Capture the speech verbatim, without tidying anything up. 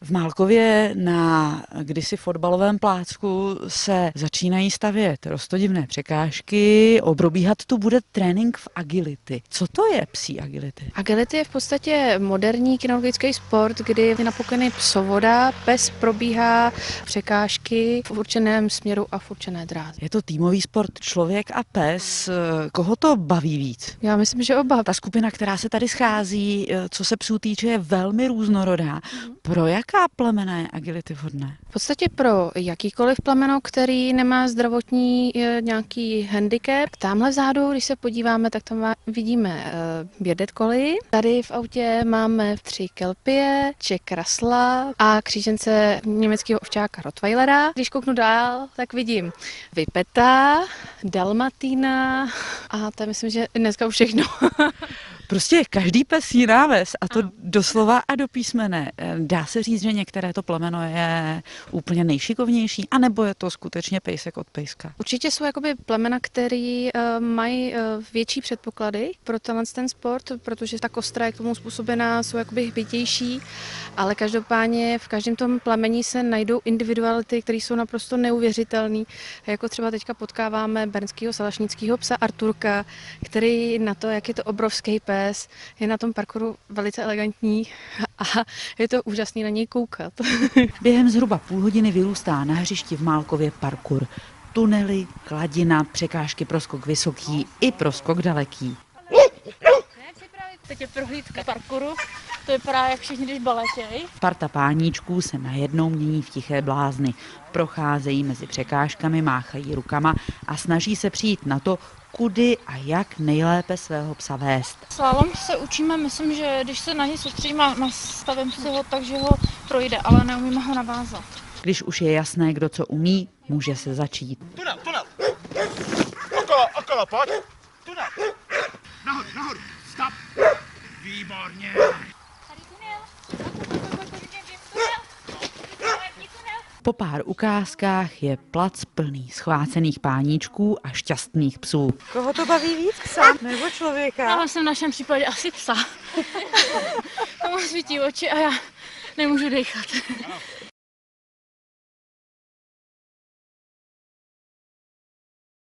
V Málkově na kdysi fotbalovém plácku se začínají stavět roztodivné překážky, probíhat tu bude trénink v agility. Co to je psí agility? Agility je v podstatě moderní kinologický sport, kdy je na pokyny psovoda, pes probíhá překážky v určeném směru a v určené dráze. Je to týmový sport člověk a pes. Koho to baví víc? Já myslím, že oba. Ta skupina, která se tady schází, co se psů týče, je velmi různorodá. Pro jaká plemena je agility vhodné? V podstatě pro jakýkoliv plemeno, který nemá zdravotní nějaký handicap. Tamhle vzadu, když se podíváme, tak tam vidíme Bearded Collie. Tady v autě máme tři kelpie, Jack Russella a křížence německého ovčáka Rottweilera. Když kouknu dál, tak vidím Vipeta, Dalmatina a to je, myslím, že dneska už všechno. Prostě každý pes jiná ves, a to doslova a do písmene. Dá se říct, že některé to plemeno je úplně nejšikovnější, anebo je to skutečně pejsek od pejska? Určitě jsou jakoby plemena, který uh, mají uh, větší předpoklady pro tenhle ten sport, protože ta kostra je k tomu způsobená, jsou jakoby hbitější, ale každopádně v každém tom plemení se najdou individuality, které jsou naprosto neuvěřitelné. Jako třeba teďka potkáváme bernského salašnického psa Arturka, který na to, jak je to obrovský pes, je na tom parkouru velice elegantní a je to úžasný na něj koukat. Během zhruba půl hodiny vyrůstá na hřišti v Málkově parkour. Tunely, kladina, překážky pro skok vysoký i pro skok daleký. Teď je prohlídka parkouru, to vypadá jak všichni, když baletěj. Parta páníčků se najednou mění v tiché blázny. Procházejí mezi překážkami, máchají rukama a snaží se přijít na to, kudy a jak nejlépe svého psa vést. Slalom se učíme, myslím, že když se na něj soustředíme a nastavím si ho tak, že ho projde, ale neumíme ho navázat. Když už je jasné, kdo co umí, může se začít. Tunel, tunel! Okolo, okolo, pojď! Tunel! Nahoru, nahoru! Stop! Výborně! Tady tunel! Po pár ukázkách je plac plný schvácených páníčků a šťastných psů. Koho to baví víc, psa nebo člověka? Já jsem v našem případě asi psa. Tomu svítí oči a já nemůžu dechat.